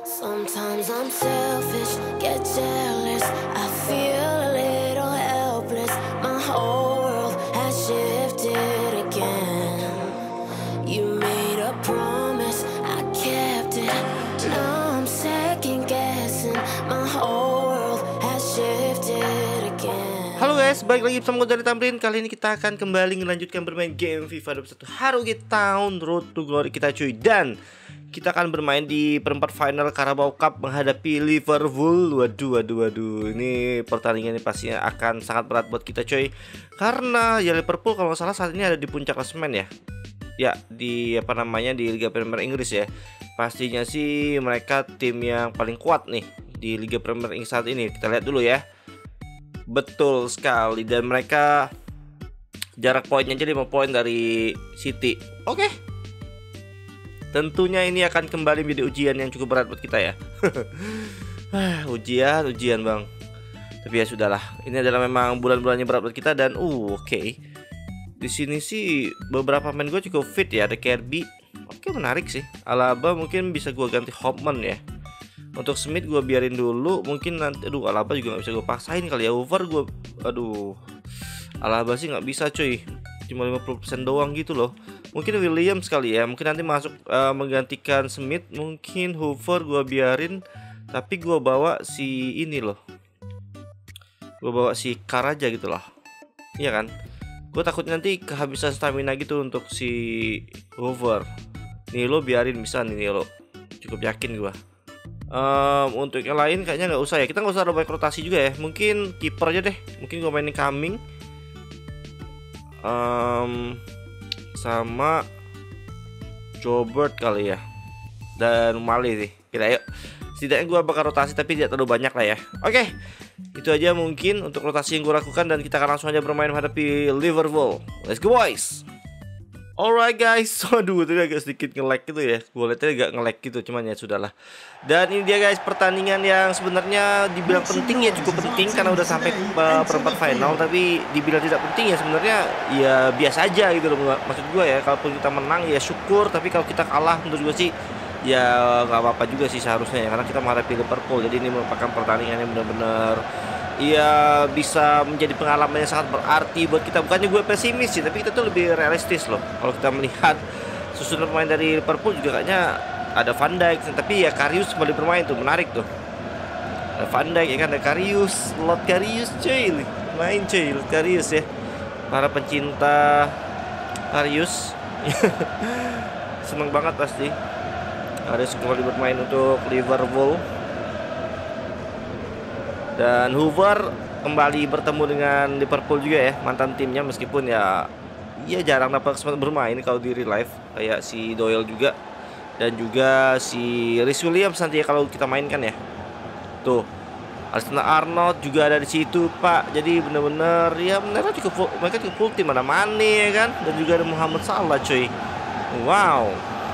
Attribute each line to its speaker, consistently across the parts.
Speaker 1: Sometimes I'm selfish, get jealous. I feel a little helpless. My whole world has shifted again. You made a promise, I kept it. Now I'm second guessing. My whole world has shifted again.
Speaker 2: Halo guys, balik lagi bersama gue dari Tamrin. Kali ini kita akan kembali melanjutkan bermain game FIFA 21 Haruki Town Road to Glory kita cuy. Dan kita akan bermain di perempat final Carabao Cup menghadapi Liverpool. Waduh. Ini pertandingan ini pastinya akan sangat berat buat kita coy. Karena ya Liverpool kalau nggak salah saat ini ada di puncak klasemen ya. Ya di di Liga Premier Inggris ya. Pastinya sih mereka tim yang paling kuat nih di Liga Premier Inggris saat ini. Kita lihat dulu ya. Betul sekali, dan mereka jarak poinnya aja 5 poin dari City. Oke. Tentunya ini akan kembali menjadi ujian yang cukup berat buat kita ya. ujian bang. Tapi ya sudahlah. Ini adalah memang bulan-bulannya berat buat kita dan oke. Di sini sih beberapa pemain gue cukup fit ya. Ada Kirby. Oke, menarik sih. Alaba mungkin bisa gue ganti Hopman ya. Untuk Smith gue biarin dulu. Mungkin nanti Alaba juga gak bisa gue paksain kali ya. Over gue Alaba sih gak bisa cuy. Cuma 50% doang gitu loh. Mungkin Williams kali ya. Mungkin nanti masuk menggantikan Smith. Mungkin Hoover gue biarin. Tapi gue bawa si ini loh. Gue bawa si Car aja gitu loh. Iya kan. Gue takut nanti kehabisan stamina gitu untuk si Hoover. Nih lo biarin bisa nih lo. Cukup yakin gue. Untuk yang lain kayaknya nggak usah ya. Kita nggak usah banyak rotasi juga ya. Mungkin kiper aja deh. Mungkin gue mainin Coming sama Jobert kali ya. Dan Mali sih. Kita yuk. Setidaknya gue bakal rotasi tapi tidak terlalu banyak lah ya. Oke. Itu aja mungkin untuk rotasi yang gue lakukan. Dan kita akan langsung aja bermain menghadapi Liverpool. Let's go boys. Alright guys, waduh itu agak sedikit nge-lag gitu ya. Gue liatnya agak nge-lag gitu, cuman ya sudahlah. Dan ini dia guys, pertandingan yang sebenarnya dibilang penting ya, cukup penting karena udah sampai perempat final. Tapi dibilang tidak penting ya sebenarnya ya biasa aja gitu loh. Maksud gue ya, kalaupun kita menang ya syukur. Tapi kalau kita kalah menurut gue sih ya nggak apa-apa juga sih seharusnya ya. Karena kita menghadapi Liverpool, jadi ini merupakan pertandingan yang benar-benar ya bisa menjadi pengalaman yang sangat berarti buat kita. Bukannya gue pesimis sih, tapi kita tuh lebih realistis loh. Kalau kita melihat susunan pemain dari Liverpool juga kayaknya ada Van Dijk, tapi ya Karius kembali bermain tuh, menarik tuh. Ada Van Dijk ya kan, ada Karius, Lord Karius cuy, main cuy Lord Karius ya. Para pencinta Karius seneng banget pasti. Karius kembali bermain untuk Liverpool. Dan Hoover kembali bertemu dengan Liverpool juga ya, mantan timnya, meskipun ya jarang dapat kesempatan bermain kalau di real life kayak si Doyle juga. Dan juga si Rhys Williams nanti ya kalau kita mainkan ya. Tuh, Alexander-Arnold juga ada di situ, Pak. Jadi bener-bener ya mereka cukup full tim, ada Mane ya kan, dan juga ada Muhammad Salah cuy. Wow.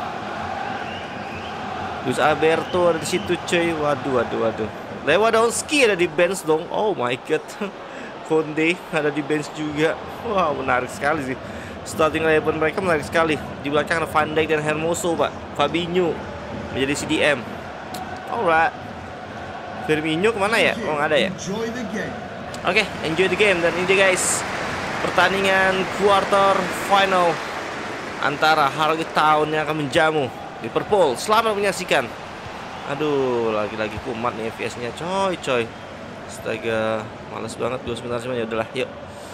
Speaker 2: Luis Alberto ada di situ cuy. Waduh. Lewandowski ada di bench dong. Oh my god. Konde ada di bench juga. Wow, menarik sekali sih. Starting eleven mereka menarik sekali. Di belakang ada Van Dijk dan Hermoso, Pak. Fabinho menjadi CDM. Alright. Firmino kemana ya? Oh nggak ada ya. Oke, enjoy the game. Dan ini dia guys, pertandingan quarter final antara Haruki Town yang akan menjamu Liverpool. Selamat menyaksikan. Aduh, lagi-lagi kumat nih FPS-nya, coy. Astaga, males banget gue sebenarnya, ya udahlah, yuk.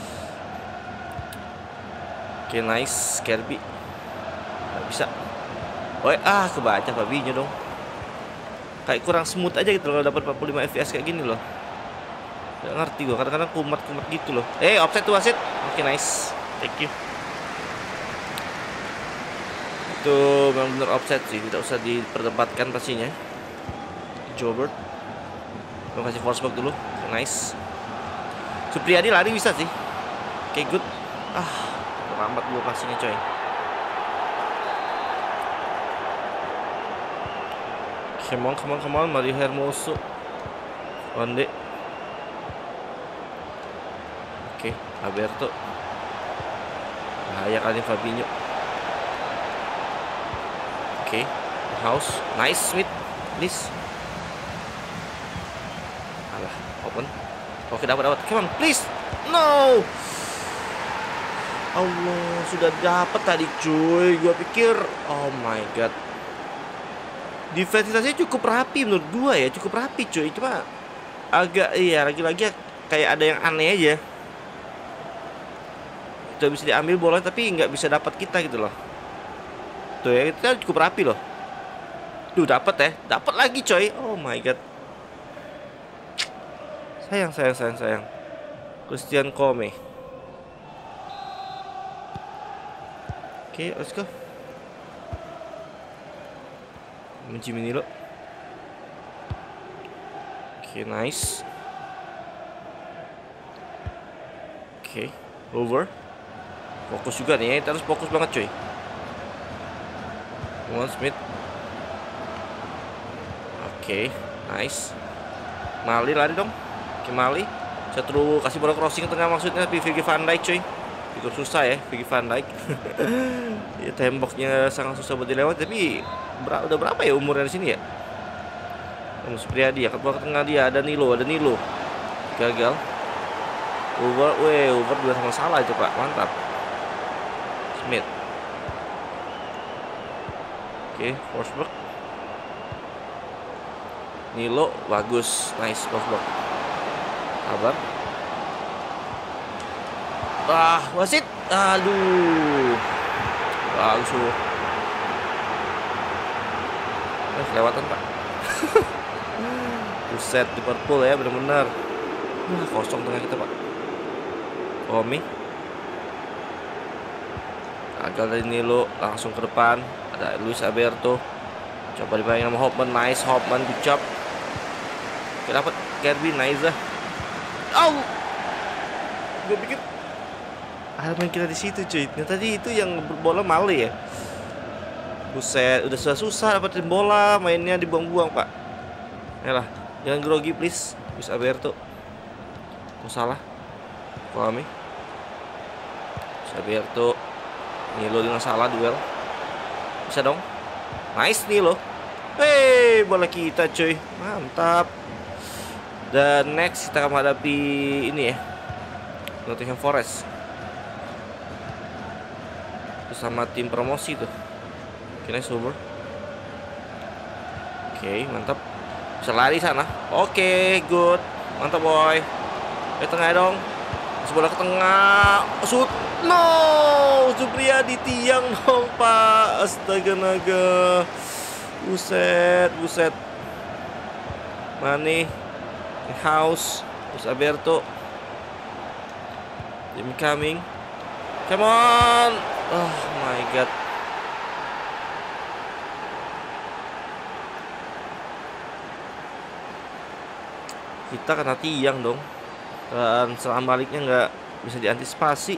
Speaker 2: Oke, nice, Kirby. Gak bisa. Kebaca Fabinho dong. Kayak kurang smooth aja gitu loh, dapat 45 FPS kayak gini loh. Gak ngerti gue, kadang-kadang kumat gitu loh. Offset tuh wasit. Oke, nice. Thank you. Itu benar-benar offset sih, tidak usah diperdebatkan pastinya. Jobert, gue kasih force back dulu, nice. Supriyadi lari bisa sih, oke good. Terlambat gue pastinya coy. Come on, Mario Hermoso, Onde. Oke, Alberto. Bahaya kali Fabinho. Oke, House, nice Smith, please. Open. Oke, dapat. Come on, please. No. Allah, sudah dapat tadi cuy. Gua pikir, oh my god. Defensitasnya cukup rapi menurut gua ya, cukup rapi cuy. Cuma agak lagi-lagi kayak ada yang aneh aja. Udah bisa diambil bola tapi nggak bisa dapat kita gitu loh. Tuh ya, kita cukup rapi loh. Tuh dapat ya, dapat lagi coy. Oh my god. Sayang. Christian Kome. Oke, let's go. Mencium ini lo. Oke, nice. Oke, over. Fokus juga nih, kita harus fokus banget coy. Come on, Smith. Oke, nice. Mali lari dong. Oke, Mali. Saya terus kasih bola crossing ke tengah maksudnya, tapi Virgil van Dijk coy. Cukup susah ya Virgil van Dijk. Ya, temboknya sangat susah buat dilewat, tapi udah berapa ya umurnya di sini ya? Mas Priadi ya, ke tengah dia ada Nilo. Gagal. Over juga sama salah itu Pak, mantap. Smith. Oke, Forsberg. Nilo bagus, nice Forsberg. Sabar. Wasit. Aduh. Bagus loh. Kelewatan Pak. Buset, Liverpool ya benar-benar. Kosong tengah kita Pak. Omi. Gagal dari Nilo, langsung ke depan. Ada Luis Alberto. Coba dibayangin sama Hopman, nice Hopman, good job. Oke, dapat Kirby, nice. Gue pikir main kita di situ cuy. Nah, tadi itu yang berbola Mali ya. Buset, udah susah dapetin bola, mainnya dibuang-buang Pak. Yalah, jangan grogi please. Luis Alberto. Kok salah? Kami. Luis Alberto. Nilo dengan salah duel. Bisa dong. Nice Nilo. Hey, bola kita cuy. Mantap. Dan next kita akan menghadapi ini ya, Nottingham Forest bersama tim promosi tuh. Oke, nice over. Oke, mantap. Bisa lari sana. Oke, good. Mantap boy. Tengah dong. Masih bola ke tengah. Shoot. No, Supriyadi tiang dong Pak. Astaga naga. Buset. Mane. House. Terus Alberto. Jimmy coming. Come on. Oh my god. Kita kena tiang dong. Dan selang baliknya nggak bisa diantisipasi.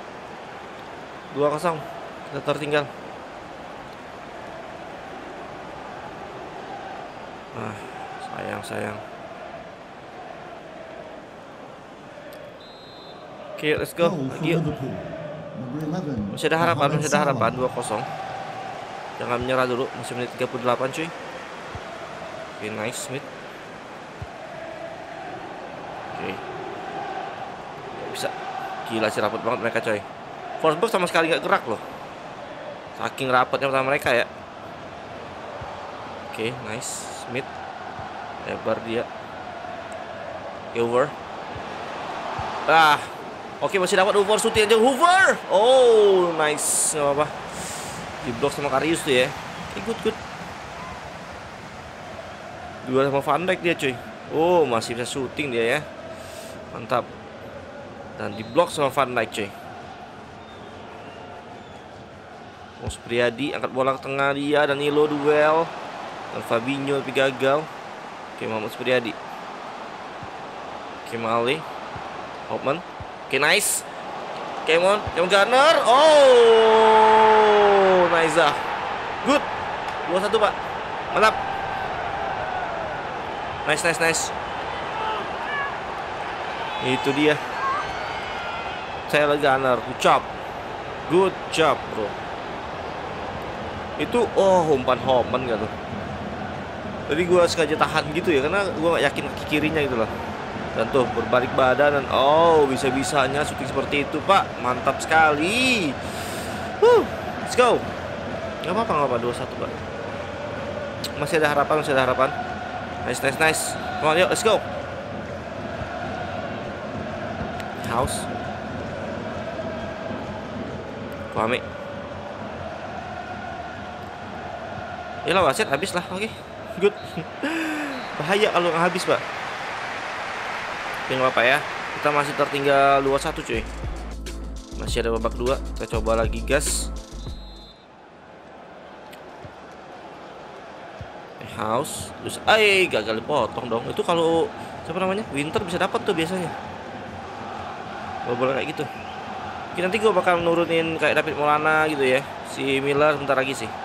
Speaker 2: 2-0. Kita tertinggal. Sayang. Oke, let's go. Lagi yuk. Masih ada harapan 2-0. Jangan menyerah dulu. Masih menit 38 cuy. Oke, nice Smith. Oke. Gak bisa. Gila sih, rapat banget mereka coy. Forsberg sama sekali gak gerak loh. Saking rapatnya pertama mereka ya. Oke, nice Smith. Lebar dia. Over. Oke, masih dapat Hoover, shooting aja Hoover. Oh, nice. Gak apa-apa. Di blok sama Karius tuh ya. Oke, good. Dua sama Van Dijk dia cuy. Oh, masih bisa shooting dia ya. Mantap. Dan di blok sama Van Dijk cuy. Mas Priadi angkat bola ke tengah dia. Dan Nilo duel. Dan Fabinho tapi gagal. Oke, Mas Priadi. Oke, Mali. Hopman. Oke, nice. Kemon Garner. Oh, nice. Good. 2-1 Pak. Mantap. Nice. Itu dia. Taylor Garner. Good job bro. Itu umpan Hopman gak tuh. Tadi gue sengaja tahan gitu ya, karena gue gak yakin kaki kirinya gitu loh. Dan tuh berbalik badan dan bisa-bisanya syuting seperti itu, Pak. Mantap sekali. Let's go. Gak apa-apa 2-1, Pak. Masih ada harapan. Nice. Come on, yuk, let's go. House. Kwame. Yalah, wasit habis lah. Oke. Good. Bahaya kalau nggak habis, Pak. Oke, nggak apa ya. Kita masih tertinggal 2-1, cuy. Masih ada babak 2. Kita coba lagi gas. House. Terus gagal dipotong dong. Itu kalau siapa namanya? Winter bisa dapat tuh biasanya. Bola kayak gitu. Mungkin nanti gue bakal nurunin kayak David Maulana gitu ya. Si Miller bentar lagi sih.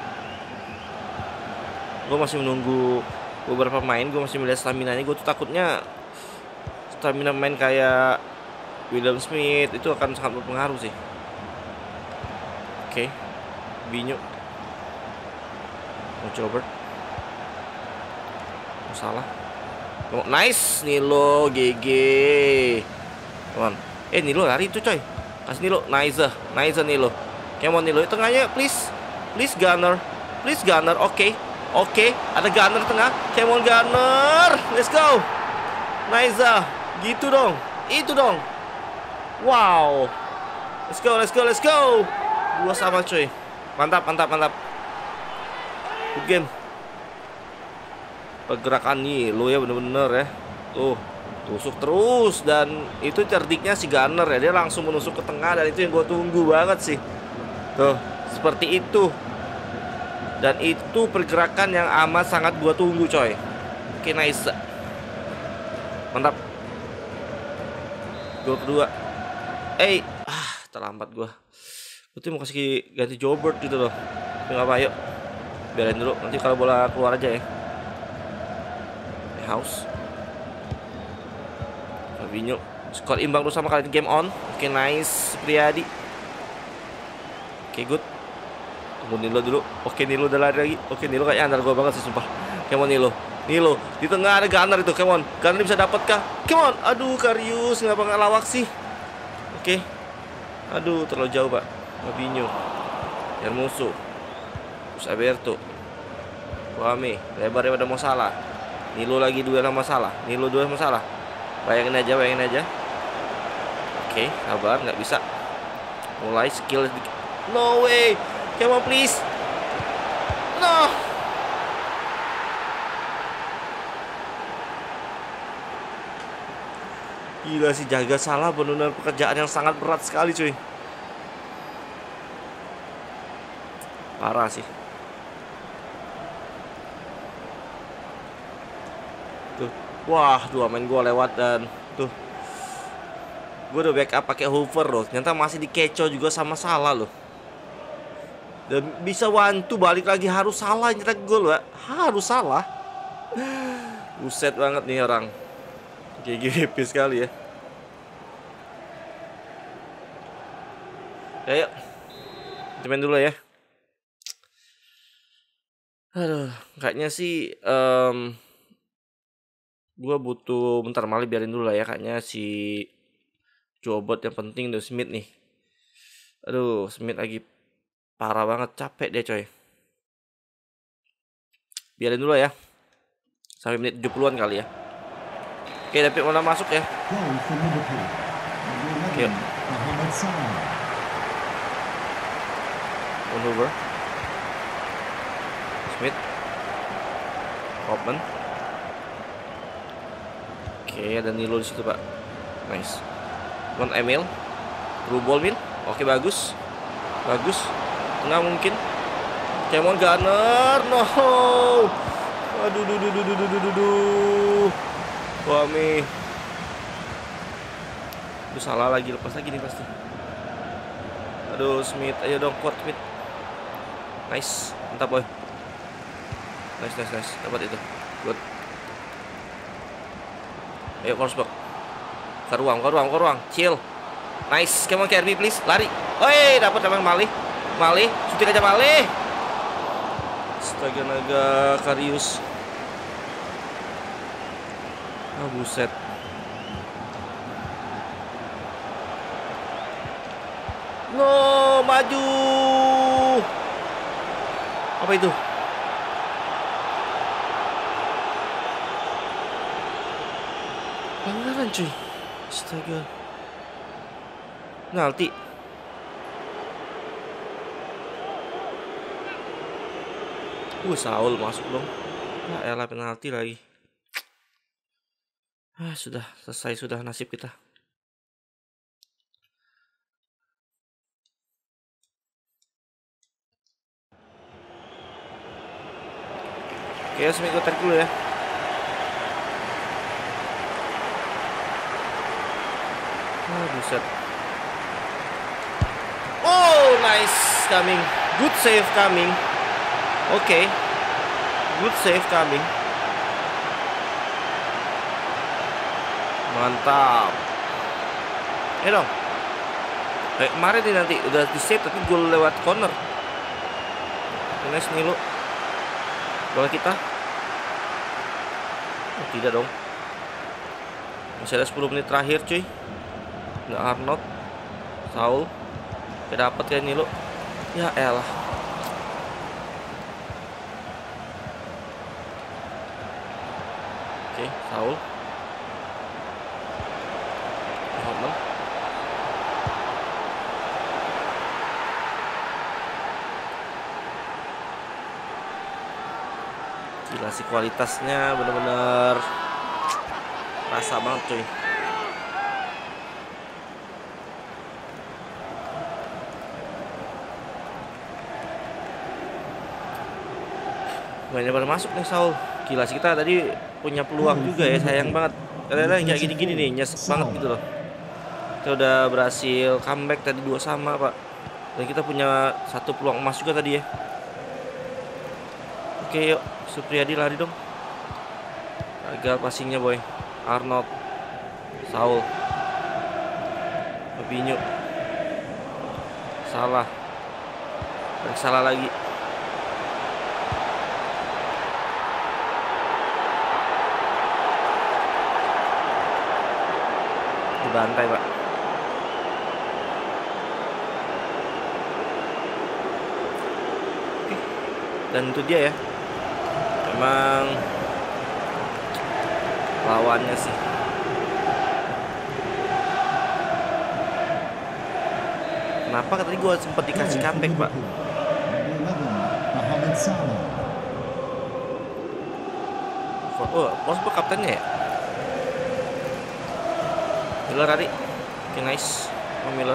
Speaker 2: Gue masih menunggu beberapa pemain. Gue masih melihat stamina nya. Gue tuh takutnya stamina main kayak William Smith itu akan sangat berpengaruh sih. Oke. Binyo. Mau coba. Salah. Nice Nilo GG. Teman. Nilo lari itu, coy. Kasih Nilo. Nice Nilo. Come on Nilo. Tengahnya please. Please Gunner. Oke. Ada Gunner tengah. Come on Gunner. Let's go. Nice. Gitu dong. Itu dong. Wow. Let's go. 2-2, coy. Mantap. Good game. Pergerakan Nilo ya bener-bener ya. Tuh, tusuk terus. Dan itu cerdiknya si Gunner ya. Dia langsung menusuk ke tengah. Dan itu yang gue tunggu banget sih. Tuh, seperti itu. Dan itu pergerakan yang amat sangat gue tunggu, coy. Oke, nice. Mantap. Gol kedua. Terlambat gue. Gue mau kasih ganti Jobert gitu loh. Tapi gak apa, yuk. Biarin dulu. Nanti kalau bola keluar aja ya. House. Fabinho. Skor imbang terus sama kali ini, game on. Oke, nice Priadi. Oke, good. Tunggu Nilo dulu. Oke, Nilo udah lari lagi. Oke, Nilo kayaknya andar gue banget sih, sumpah. Come on Nilo. Di tengah ada Gunner itu. Come on. Gunner bisa dapat kah? Come on. Aduh, Karius ngapa nggak lawak sih? Oke. Aduh, terlalu jauh, Pak. Fabinho. Hermoso. Terus Alberto. Kwame. Lebar daripada mau salah. Nilo lagi duel sama Salah. Bayangin aja. Oke, sabar, nggak bisa. Mulai skill. No way. Come on please. No. Gila sih, jaga Salah benar-benar pekerjaan yang sangat berat sekali, cuy. Parah sih. Wah, 2 main gue lewat dan tuh. Gue udah backup pakai Hoover loh. Ternyata masih dikecoh juga sama Salah loh. Dan bisa wantu balik lagi, harus Salah nyetak gol, Pak. Harus Salah. Buset banget nih orang. GGP sekali ya. Ayo. Kita main dulu ya. Aduh, kayaknya sih gue butuh bentar, malah biarin dulu lah ya. Kayaknya si Jobot yang penting tuh Smith nih. Aduh, Smith lagi parah banget, capek dia, coy. Biarin dulu ya. Sampai menit 70-an kali ya. Oke, David mana masuk ya. Oke. Over. Smith. Hopman. Oke, ada Nilo di situ, Pak. Nice. Non Emil. Through ball Mil. Oke, bagus. Tengah mungkin. Kemon Gunner. No. Aduh. Kwame. Aduh, salah lagi, lepas lagi nih pasti. Aduh, Smith, ayo dong, kuat Smith. Nice, mantap boy. Nice. Dapat itu. Good. Ayo Forsberg. Ke ruang. Chill. Nice, come on Kirby please. Lari. Oi, dapat emang Malih. Syuting aja Malih. Astaga naga Karius. Ah, buset. No, maju. Apa itu? Pelanggaran cuy. Astaga. Penalti. Saul masuk dong. Ya elah, penalti lagi. Sudah selesai sudah nasib kita. Oke, seminggu tarik dulu ya. Buset. Oh, nice coming. Good save coming. Oke. Good save coming. Mantap. Dong. Kemarin nih nanti udah di save tapi gol lewat corner. Nice nih lu. Bola kita. Oh, tidak dong. Masih ada 10 menit terakhir cuy. Nggak Arnold. Saul. Gak dapet kayak nih lu. Ya elah. Oke, Saul. Norman. Gila sih kualitasnya bener-bener rasa banget cuy. Mainnya baru masuk nih Saul. Gila sih, kita tadi punya peluang juga ya, sayang banget. Kadang-kadang kayak gini-gini nih, nyesek banget gitu loh. Kita udah berhasil comeback tadi 2-2 Pak. Dan kita punya 1 peluang emas juga tadi ya. Oke, yuk Supriyadi lari dong. Gagal passingnya boy. Arnold. Saul. Fabinho. Salah. Salah lagi. Dibantai Pak. Oke. Dan itu dia ya. Memang lawannya sih. Kenapa tadi gue sempat dikasih comeback Pak? Oh, Wolfsburg kaptennya ya? Miller tadi. Oke, nice. Oh, Miller.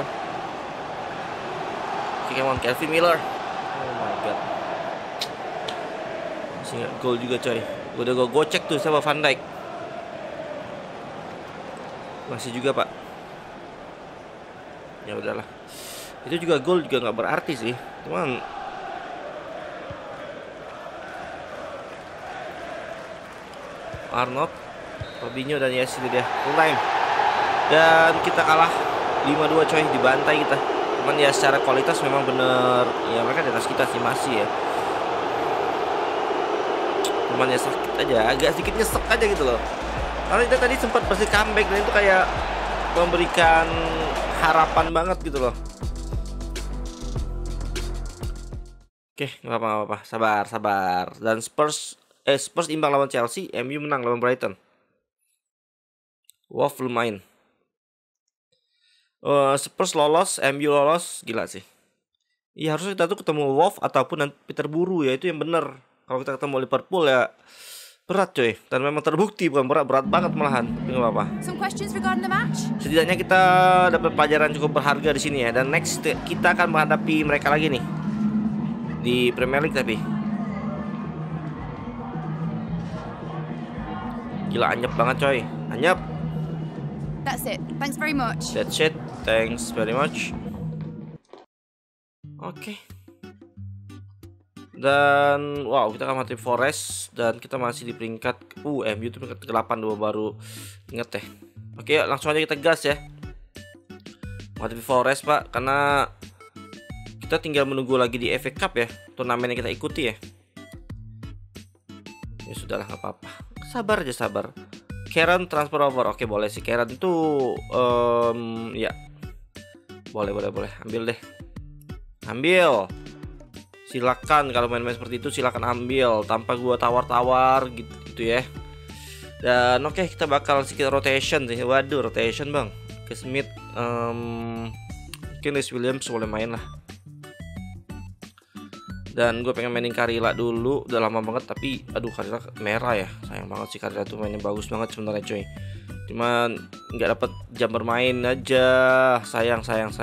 Speaker 2: Oke, come on, Kelvin Miller. Oh my god. Masih nggak gol juga coy. Udah gue gocek tuh sama Van Dijk. Masih juga Pak. Ya udahlah. Itu juga gol juga nggak berarti sih. Cuman Arnold, Fabinho dan Yes itu dia full time. Dan kita kalah 5-2 coy, dibantai kita. Cuman ya secara kualitas memang bener ya, mereka di atas kita sih masih ya. Cuman ya sakit aja, agak sedikit nyesek aja gitu loh. Karena kita tadi sempat pasti comeback dan itu kayak memberikan harapan banget gitu loh. Oke, nggak apa-apa, sabar. Dan Spurs imbang lawan Chelsea, MU menang lawan Brighton. Wolf lumayan. Spurs lolos, MU lolos, gila sih. Iya, harusnya kita tuh ketemu Wolf ataupun nanti terburu ya, itu yang bener. Kalau kita ketemu Liverpool ya berat coy, dan memang terbukti bukan berat banget malahan. Tapi nggak apa-apa. Setidaknya kita dapat pelajaran cukup berharga di sini ya. Dan next kita akan menghadapi mereka lagi nih di Premier League tapi. Gila anyep banget coy, anyep.
Speaker 3: That's it. Thanks very much.
Speaker 2: That's it. Thanks very much. Oke. Dan wow, kita akan mati Forest dan kita masih di peringkat MU itu peringkat ke-8 baru inget ya. Oke, yuk, langsung aja kita gas ya. Mati Forest Pak, karena kita tinggal menunggu lagi di FA Cup ya, turnamen yang kita ikuti ya. Ya sudahlah, nggak apa-apa. Sabar aja, sabar. Karen transfer over. Oke, boleh sih Karen itu ya. Boleh. Ambil deh. Ambil. Silakan kalau main-main seperti itu silakan ambil tanpa gua tawar-tawar gitu ya. Dan oke, kita bakal sedikit rotation sih. Waduh, rotation bang. Ke Smith, mungkin Rhys Williams boleh main lah. Dan gue pengen mainin Carilla dulu. Udah lama banget tapi aduh Carilla merah ya. Sayang banget sih, Carilla tuh mainnya bagus banget sebenarnya coy. Cuman nggak dapet jam bermain aja. Sayang.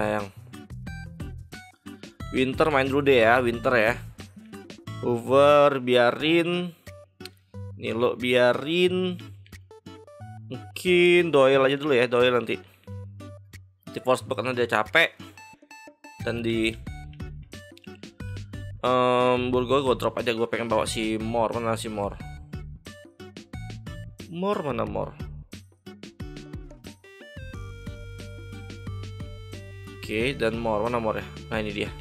Speaker 2: Winter main dulu deh ya, Winter ya. Over biarin. Nilo biarin. Mungkin Doyle aja dulu ya, Doyle nanti. Di Forsberg karena dia capek. Dan di Burgo gue drop aja, gue pengen bawa si Moore. Mana si Moore? Mana Moore? Oke, dan Moore, mana Moore ya? Nah ini dia.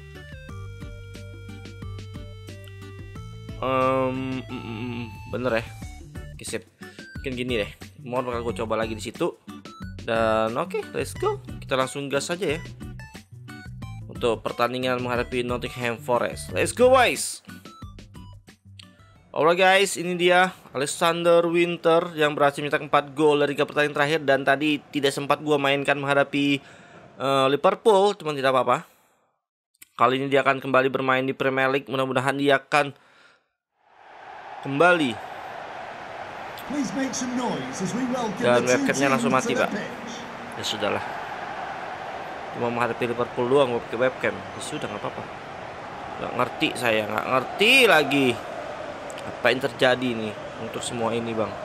Speaker 2: Bener ya. Oke, sip. Mungkin gini deh. Moore bakal gue coba lagi di situ. Dan oke, let's go. Kita langsung gas aja ya. Untuk pertandingan menghadapi Nottingham Forest. Let's go guys. Alright guys, ini dia Alexander Winter yang berhasil mencetak 4 gol dari 3 pertandingan terakhir. Dan tadi tidak sempat gua mainkan menghadapi Liverpool, cuman tidak apa-apa. Kali ini dia akan kembali bermain di Premier League. Mudah-mudahan dia akan kembali. Dan webcamnya langsung mati pak. Ya sudahlah. Cuma menghadapi Liverpool doang gue pakai webcam. Ya sudah nggak apa-apa. Nggak ngerti saya, nggak ngerti lagi apa yang terjadi nih untuk semua ini bang.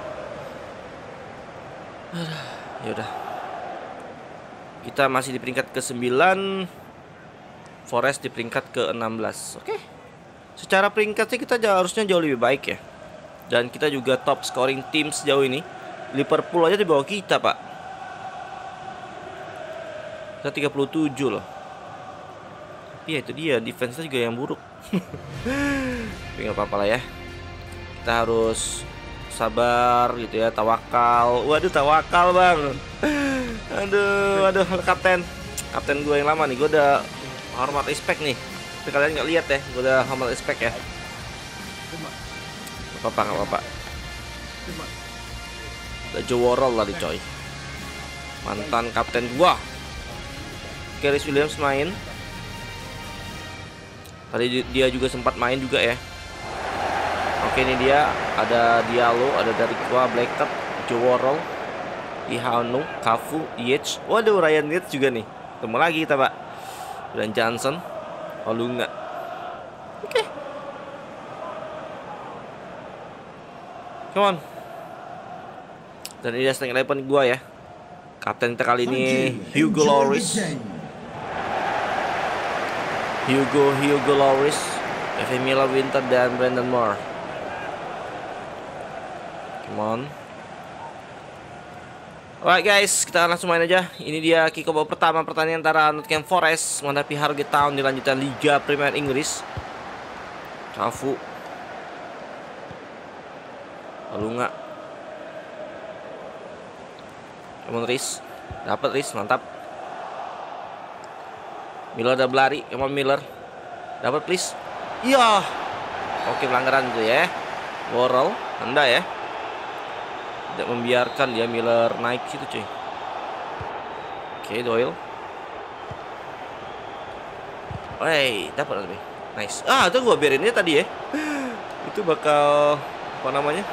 Speaker 2: Yaudah. Kita masih di peringkat ke-9. Forest di peringkat ke-16. Oke. Secara peringkat sih kita harusnya jauh lebih baik ya. Dan kita juga top scoring tim sejauh ini. Liverpool aja di bawah kita pak. Kita 37 loh. Tapi ya itu dia, defense-nya juga yang buruk. Tapi gak apa-apa lah ya. Kita harus sabar gitu ya, tawakal. Waduh tawakal bang. Aduh kapten gue yang lama nih. Gue udah hormat respect nih. Tapi kalian gak lihat ya, gue udah hormat respect ya. Gak apa-apa. Udah Joe Worrell tadi coy. Mantan kapten gua. Rhys Williams main. Tadi dia juga sempat main juga ya. Oke ini dia. Ada Diallo, ada dari gua, Blackett, Joe Worrell, Ihanu, Cafu, Yates. Waduh Ryan Yates juga nih. Ketemu lagi kita pak. Dan Johnson, Olunga. Oke. Come on. Dan ini starting 11 gua ya. Kapten kita kali ini Hugo Lloris. Hugo Lloris, Evan Miller, Winter, dan Brandon Moore. Come on. Alright guys, kita langsung main aja. Ini dia kick off pertama pertandingan antara Nottingham Forest menghadapi Harrogate Town di lanjutan Liga Premier Inggris. Cafu. Lalu nggak. Come on Rhys. Dapat Rhys, mantap. Miller udah berlari, come on Miller. Dapat please. Iya. Oke pelanggaran itu ya. Worrell, Anda ya. Tidak membiarkan dia Miller naik situ cuy. Oke Doyle. Hey, dapat lebih. Nice. Itu gua biarin aja tadi ya. Itu bakal apa namanya?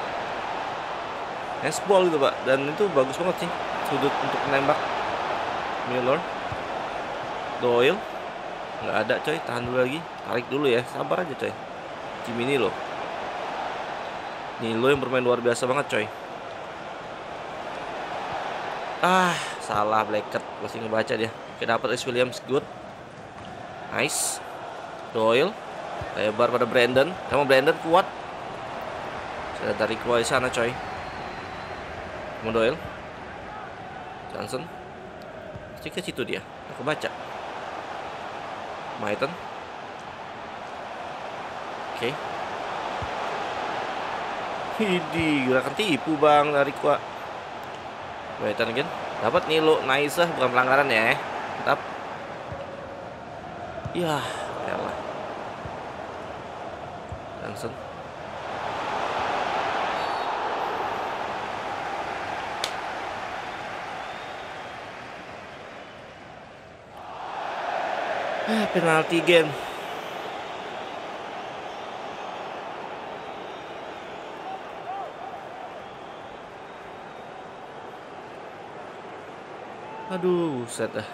Speaker 2: Handball gitu pak. Dan itu bagus banget sih sudut untuk menembak. Miller. Doyle nggak ada coy, tahan dulu lagi, tarik dulu ya, sabar aja coy. Tim ini loh, Nilo yang bermain luar biasa banget coy. Salah Blackett, masih ngebaca dia. Oke dapat Rhys Williams, good, nice. Doyle lebar pada Brandon, sama Brandon kuat. Sudah tarik keluar di sana coy. Mau Doyle, Johnson, pasti ke situ dia, aku baca. Maiten. Oke. Hidi, gerakan tipu bang dari kuat. Maiten again. Dapat Nilo, nice, bukan pelanggaran ya. Mantap. Ya, elah. Johnson. Penalti game. Aduh, buset dah.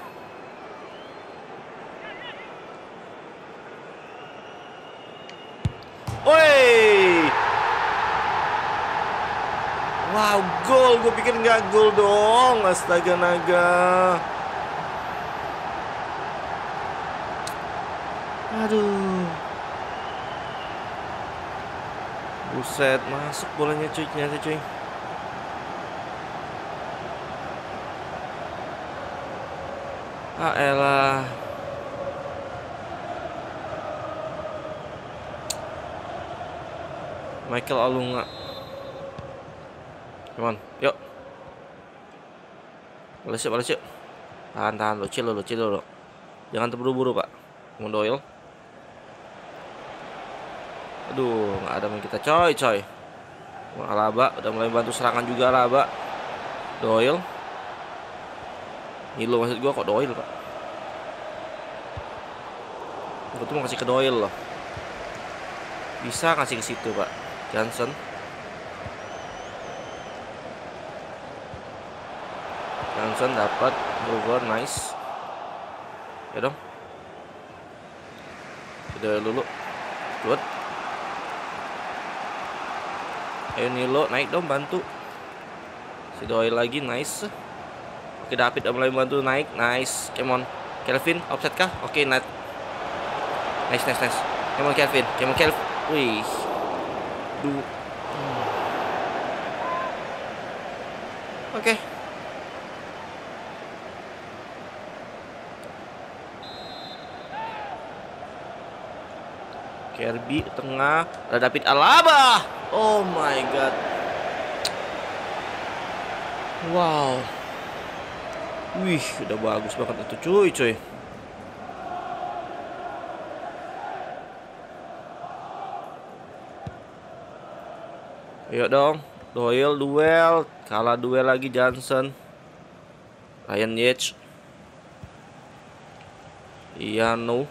Speaker 2: Woi. Wow, gol. Gue pikir nggak gol dong. Astaga naga. Aduh. Buset, masuk bolanya cuy, ternyata cuy. Ah elah. Michael Alunga. Come on, yuk. Balas yuk. Tahan, lo chill dulu. Jangan terburu-buru, Pak. Mau Doyle. Aduh, nggak ada main kita coy. Alaba udah mulai bantu serangan juga Alaba. Doyle. Nilo maksud gua, kok Doyle, Pak. Gua tuh mau kasih ke Doyle loh. Bisa kasih ke situ, Pak. Johnson. Dapat over, nice. Ya dong. Sudah dulu. Good. Ayo Nilo, naik dong, bantu. Si Doyle lagi, nice. Oke, David udah mulai bantu naik, nice. Come on, Kelvin, offset kah? Oke, nice. Come on Kelvin. Wih. Oke. Kirby tengah, ada David Alaba. Oh my god. Wow. Wih, udah bagus banget itu cuy. Ayo dong, Doyle duel, kalah duel lagi Johnson. Ryan Yates. Iya no.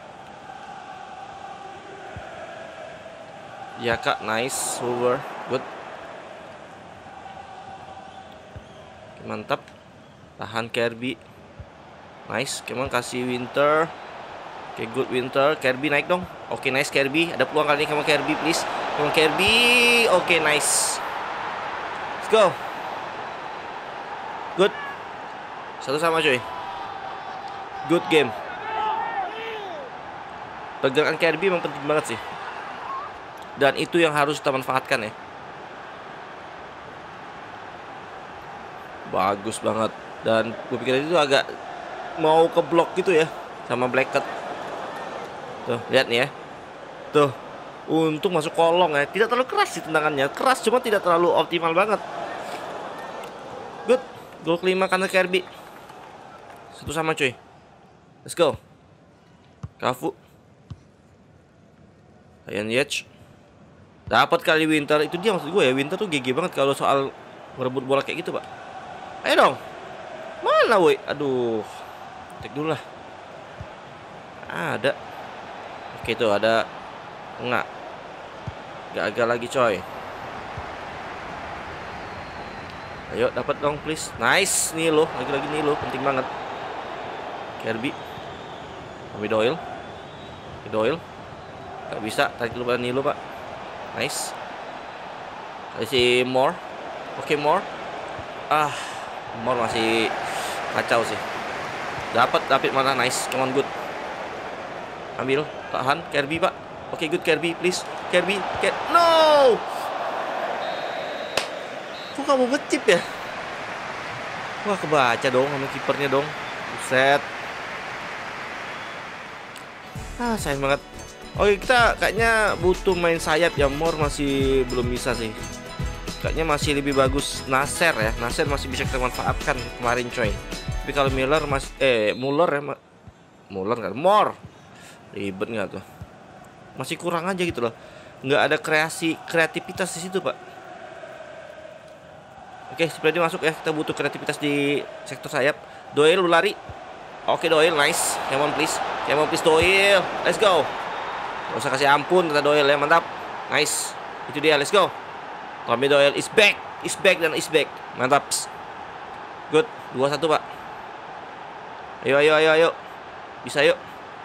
Speaker 2: Ya kak, nice, over, good. Mantap. Tahan Kirby. Nice, kemana kasih Winter. Oke, good Winter. Kirby naik dong. Oke, nice Kirby. Ada peluang kali ini, kemana Kirby please. Kemana Kirby. Oke, nice. Let's go. Good. Satu sama cuy. Good game. Pergerakan Kirby memang penting banget sih. Dan itu yang harus kita manfaatkan ya. Bagus banget. Dan gue pikir itu agak mau ke blok gitu ya sama Blackett. Tuh, lihat nih ya. Tuh, untung masuk kolong ya. Tidak terlalu keras sih tendangannya. Keras cuma tidak terlalu optimal banget. Good. Gol kelima karena Kirby. Satu sama cuy. Let's go. Cafu. Ryan Yates. Dapat kali Winter. Itu dia maksud gue ya. Winter tuh GG banget kalau soal merebut bola kayak gitu, Pak. Ayo dong. Mana woi? Aduh. Cek dulu lah. Ada. Oke tuh ada. Enggak. Gagal lagi coy. Ayo dapat dong please. Nice nih lo. Lagi-lagi nih lo. Penting banget. Kirby. Kami Doyle. Gak bisa. Tarik dulu pada Nilo, Pak. Nice. Kasih Moore. Oke, Moore. Moore masih kacau sih. Dapat mana, nice. Come on, good. Ambil, tahan Kirby, Pak. Oke, good Kirby, please. Kirby. No. Kok kamu ngecip ya? Wah, kebaca dong sama kipernya dong. Buset. Sayang banget. Oke, kita kayaknya butuh main sayap ya. Moore masih belum bisa sih. Kayaknya masih lebih bagus Nasser ya. Nasser masih bisa kita manfaatkan kemarin coy. Tapi kalau Muller kan Moore Ribet nggak tuh? Masih kurang aja gitu loh. Nggak ada kreativitas di situ, Pak. Oke, seperti masuk ya. Kita butuh kreativitas di sektor sayap. Doyle lu lari. Oke, Doyle, nice. Come on please. Come on please, Doyle. Let's go. Gak usah kasih ampun kata Doyle ya, mantap. Nice. Itu dia, let's go. Tommy Doyle is back. Is back dan is back. Mantap. Good. 2-1, Pak. Ayo. Bisa yuk.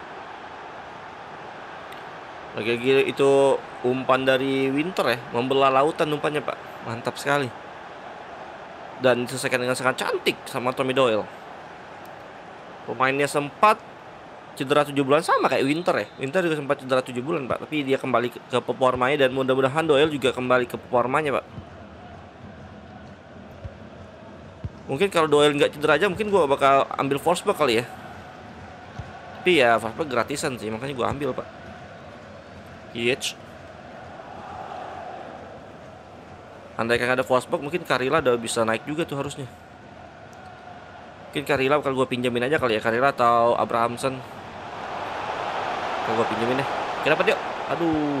Speaker 2: Lagi-lagi itu umpan dari Winter ya, membelah lautan umpannya, Pak. Mantap sekali. Dan diselesaikan dengan sangat cantik sama Tommy Doyle. Pemainnya sempat cedera 7 bulan sama kayak Winter ya. Winter juga sempat cedera 7 bulan, Pak. Tapi dia kembali ke performanya dan mudah-mudahan Doyle juga kembali ke performanya, Pak. Mungkin kalau Doyle nggak cedera aja mungkin gua bakal ambil Forsberg kali ya. Tapi ya Forsberg gratisan sih, makanya gua ambil, Pak. Yes. Andai kan ada Forsberg mungkin Karila udah bisa naik juga tuh harusnya. Mungkin Karila bakal gue pinjamin aja kali ya, Karila atau Abrahamsen. Kalau gue pinjamin deh. Kenapa dia? Aduh.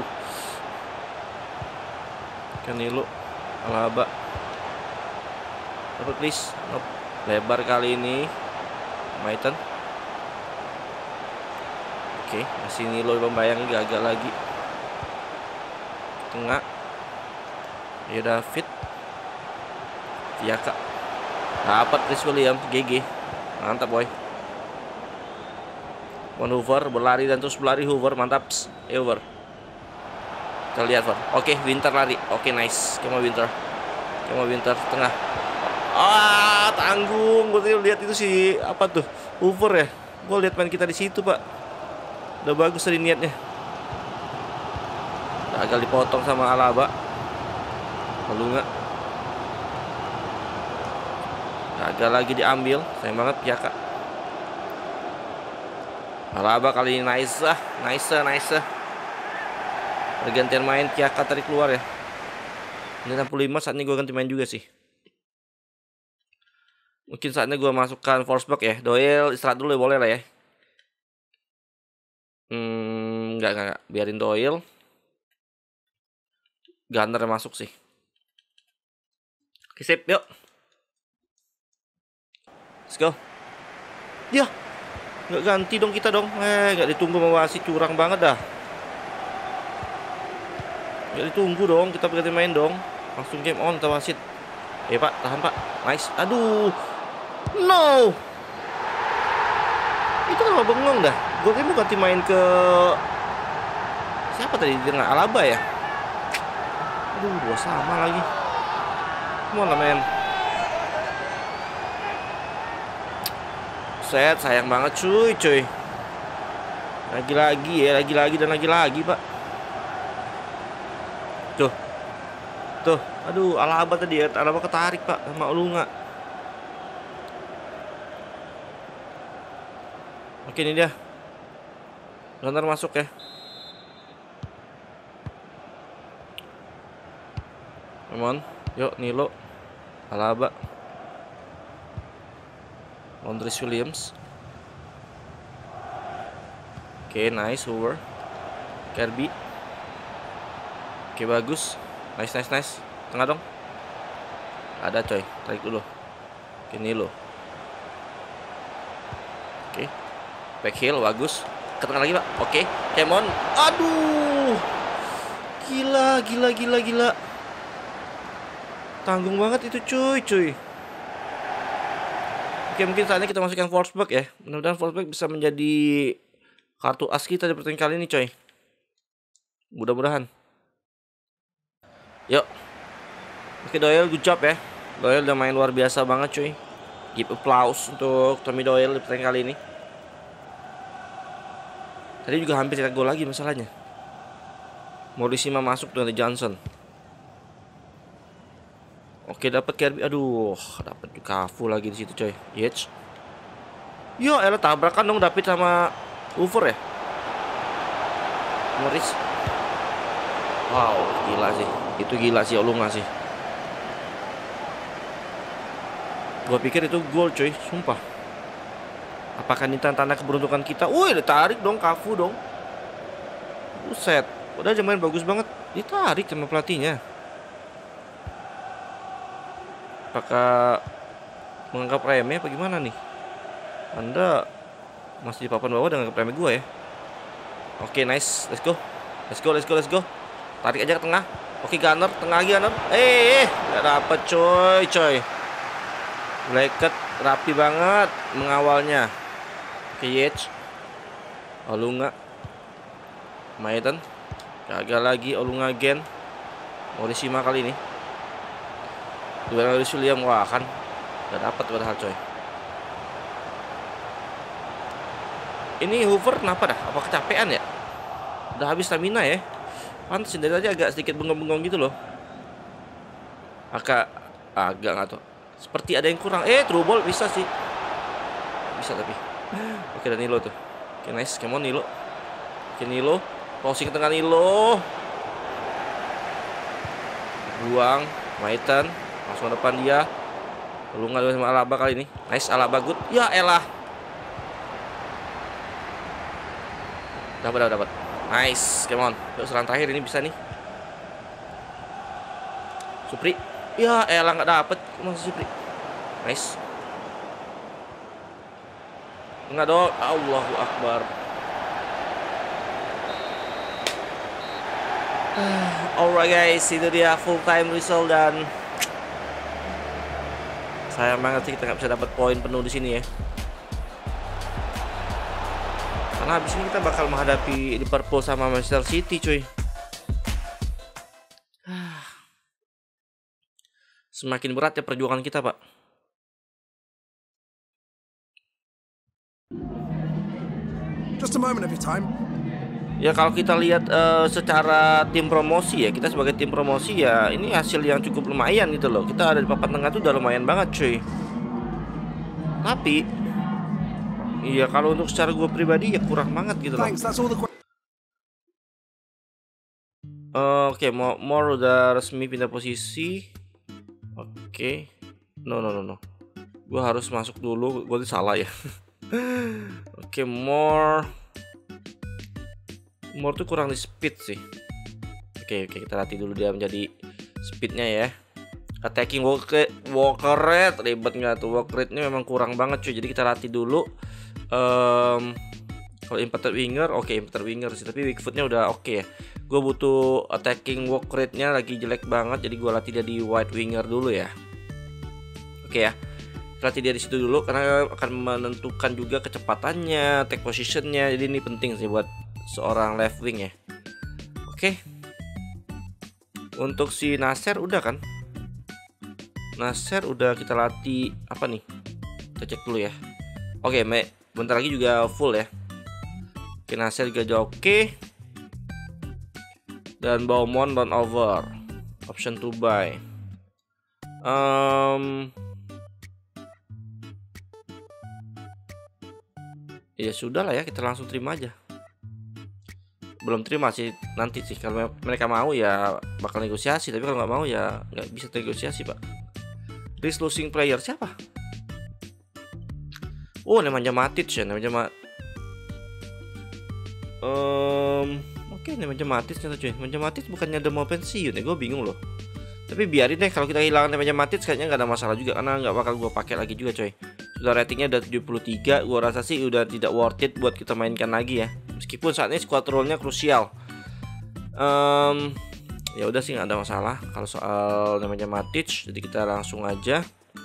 Speaker 2: Canelo, Alaba. Dapat please. Nope. Lebar kali ini. Maiten. Oke, masih Nilo pembayang gagal lagi. Tengah. Ya David. Viaka. Dapat Chris William, GG. Mantap boy. Von Hoover berlari dan terus berlari Hoover, mantap. Hoover. Kita lihat, Van. Oke, Winter lari. Oke, nice. Kemo Winter. Tengah. Tanggung. Gue lihat itu si apa tuh? Hoover ya. Gue lihat main kita di situ, Pak. Udah bagus tadi niatnya. Gagal dipotong sama Alaba. Lalu nggak. Gagal lagi diambil. Sayang banget Piaka. Alaba kali ini nice. Pergantian main Piaka tarik keluar ya. Ini 65, saatnya gue ganti main juga sih. Mungkin saatnya gue masukkan Forsberg ya. Doyle istirahat dulu ya, boleh lah ya. Enggak. Biarin Doyle. Gunner masuk sih. Oke, sip, yuk. Let's go. Ya, nggak ganti dong kita dong. Nggak ditunggu sama wasit, curang banget dah. Nggak ditunggu dong, kita ganti main dong. Langsung game on ke wasit. Pak, tahan Pak. Nice. Aduh. No. Itu kenapa bengong dah? Gue kira mau ganti main ke siapa tadi di tengah? Alaba ya? Aduh, 2 sama lagi. Come on, men. Set, sayang banget cuy. Lagi-lagi dan lagi-lagi, Pak. Tuh. Aduh, Alaba tadi ya. Alaba ketarik, Pak, sama Olunga. Oke, ini dia. Gunner masuk ya. Come on. Yuk, Nilo. Alaba. Andres Williams. Oke, nice. Hoover. Kirby. Oke, bagus. Nice. Tengah dong. Ada coy. Tarik dulu. Oke, Nilo. Oke. Back heel, bagus. Ke tengah lagi, Pak. Oke. Come on. Aduh. Gila. Tanggung banget itu cuy. Oke, mungkin saatnya kita masukkan Forsberg ya. Mudah-mudahan Forsberg bisa menjadi kartu as kita di pertandingan kali ini, coy. Mudah-mudahan. Yuk. Oke, Doyle, good job ya. Doyle udah main luar biasa banget, cuy. Give applause untuk Tommy Doyle di pertandingan kali ini. Tadi juga hampir cetak gol lagi masalahnya. Morissima masuk dengan Johnson. Oke, dapat Kirby. Aduh, dapat Cafu lagi di situ, coy. Yates. Yo, elah tabrakan dong David sama Hoover ya. Morris. Wow, gila sih. Itu gila sih Olunga sih. Gua pikir itu gol, coy, sumpah. Apakah ini tanda keberuntungan kita? Wih, ditarik dong Cafu dong. Buset, udah aja main bagus banget. Ditarik sama pelatihnya. Apakah menganggap remeh apa gimana nih? Anda masih di papan bawah dengan remeh gue ya. Oke, nice. Let's go. Let's go, let's go, let's go. Tarik aja ke tengah. Oke, Gunner, tengah lagi Gunner. Gak dapet coy. Blackett rapi banget mengawalnya. Oke, Yates. Olunga. Maiden. Gagal lagi Olunga again. Morishima kali ini. Duel William, wah kan gak dapet padahal coy. Ini Hoover kenapa dah? Apa kecapean ya? Udah habis stamina ya. Pantes dari tadi agak sedikit bengong-bengong gitu loh. Agak nggak tuh. Seperti ada yang kurang. True ball bisa sih. Bisa tapi. Oke, Danilo tuh. Oke, nice. Come on Nilo. Oke, Nilo. Crossing ke tengah Nilo. Buang. Maiten. Langsung depan dia. Lu nggak sama Alaba kali ini. Nice, Alaba good. Ya elah. Dapat. Nice, come on. Yuk, serangan terakhir ini bisa nih. Supri. Ya elah nggak dapet. Masih Supri. Nice. Enggak dong. Allahu Akbar. Alright guys, itu dia full time result dan sayang banget sih kita nggak bisa dapat poin penuh di sini ya. Karena habis ini kita bakal menghadapi Liverpool sama Manchester City, cuy. Semakin berat ya perjuangan kita, Pak.
Speaker 4: Just a moment of your time.
Speaker 2: Ya kalau kita lihat secara tim promosi ya, kita sebagai tim promosi ya ini hasil yang cukup lumayan gitu loh. Kita ada di papan tengah tuh udah lumayan banget cuy. Tapi iya kalau untuk secara gue pribadi ya kurang banget gitu loh. Oke, more udah resmi pindah posisi. Oke. No. Gue harus masuk dulu, gue salah ya. Oke, more tuh kurang di speed sih. Oke, kita latih dulu dia menjadi speednya ya. Attacking walk rate ribet nggak tuh? Walk rate-nya memang kurang banget cuy. Jadi kita latih dulu. Kalau inverted winger, oke inverted winger sih. Tapi weak foot-nya udah oke ya. Gue butuh attacking walk rate-nya lagi jelek banget. Jadi gue latih dia di wide winger dulu ya. Oke ya. Latih dia di situ dulu karena akan menentukan juga kecepatannya, take position-nya. Jadi ini penting sih buat seorang left wing ya. Oke. Untuk si Nasser udah kan? Nasser udah kita latih apa nih? Kita cek dulu ya. Oke, bentar lagi juga full ya. Oke, Nasser juga oke. Dan Beaumont down over. Option to buy. Ya sudah lah ya, kita langsung terima aja. Belum terima sih, nanti sih kalau mereka mau ya bakal negosiasi, tapi kalau nggak mau ya nggak bisa negosiasi pak. Risk losing player siapa? Oh, namanya Matic ya, namanya oke, namanya Matic ternyata cuy. Namanya Matic bukannya udah mau pensiun ya, gue bingung loh. Tapi biarin deh, kalau kita kehilangan namanya Matic kayaknya nggak ada masalah juga karena nggak bakal gue pakai lagi juga coy. Sudah ratingnya udah 73, gue rasa sih udah tidak worth it buat kita mainkan lagi ya. Meskipun saat ini squad role-nya krusial. Ya udah sih nggak ada masalah kalau soal namanya Matic. Jadi kita langsung aja.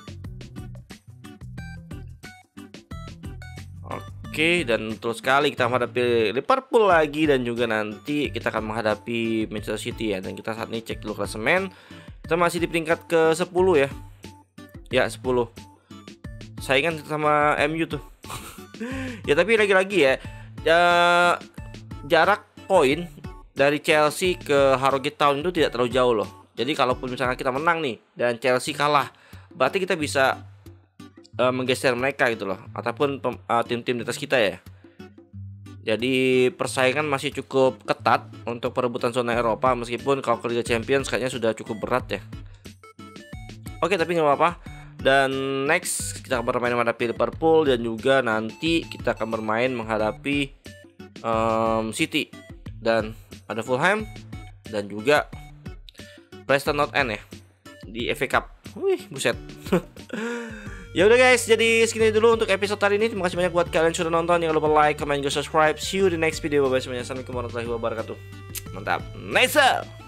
Speaker 2: Oke, dan terus sekali kita menghadapi Liverpool lagi dan juga nanti kita akan menghadapi Manchester City ya. Dan kita saat ini cek dulu klasemen. Kita masih di peringkat ke 10 ya. Ya 10. Saingan sama MU tuh. Ya tapi lagi-lagi ya. Jarak poin dari Chelsea ke Harrogate Town itu tidak terlalu jauh loh. Jadi kalaupun misalnya kita menang nih dan Chelsea kalah, berarti kita bisa menggeser mereka gitu loh, ataupun tim-tim di atas kita ya. Jadi persaingan masih cukup ketat untuk perebutan zona Eropa, meskipun kalau ke Liga Champions kayaknya sudah cukup berat ya. Oke, tapi nggak apa-apa. Dan next kita akan bermain menghadapi Liverpool dan juga nanti kita akan bermain menghadapi City. Dan ada Fulham dan juga Preston North End ya di FA Cup. Wih, buset. Ya udah guys, jadi segini dulu untuk episode hari ini. Terima kasih banyak buat kalian sudah nonton. Jangan lupa like, comment, juga subscribe. See you di next video. Bye bye semuanya. Assalamualaikum warahmatullahi wabarakatuh. Mantap. Nice.